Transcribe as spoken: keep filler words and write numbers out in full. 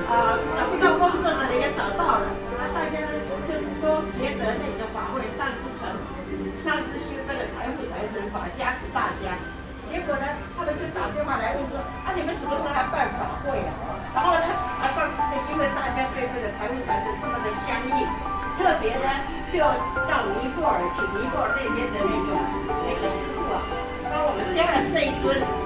啊、找不到工作的人也找到了，那大家就都觉得那个法会上师成佛，上师修这个财富财神法加持大家。结果呢，他们就打电话来问说：啊，你们什么时候还办法会啊？然后呢，啊，上师就因为大家对这个财富财神这么的相应，特别呢就到尼泊尔，请尼泊尔那边的那个那个师傅啊，帮我们雕了这一尊。